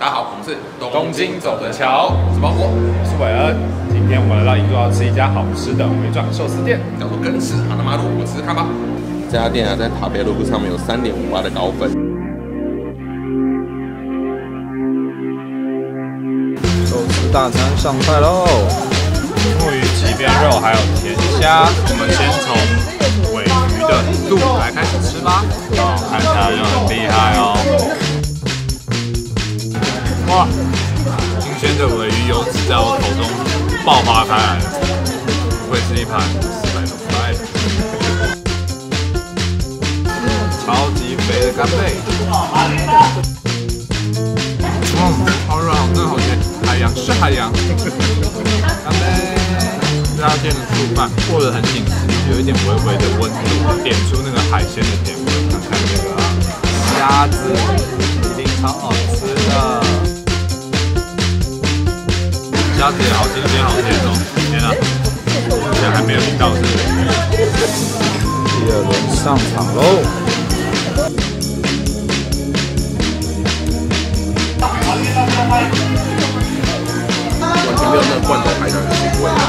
大家好，我们是东京走着瞧， 我是包括， 我是韦恩。今天我们来到印度要吃一家好吃的微状寿司店， 叫做根室哈纳马路，我们吃吃看吧。这家店啊，在塔贝路上面有3.58的高分。 寿司大餐上菜喽！ 木鱼鳍边肉还有甜虾，我们先从尾鱼的肚来开始吃吧。哦，看起来就很厉害哦。哇，新鲜的尾鱼油脂在我口中爆发开来了，会是一盘400多块，超级肥的干贝。好软，真的好甜，海洋是海洋。干贝，这家店的醋饭过得很紧实，有一点微微的温度，点出那个海鲜的甜味。看看这个虾子，一定超好吃的。虾子也好新鲜，好甜哦！天啊，目前还没有一道是第二轮上场喽！ 完全没有那个罐头海苔的腥味。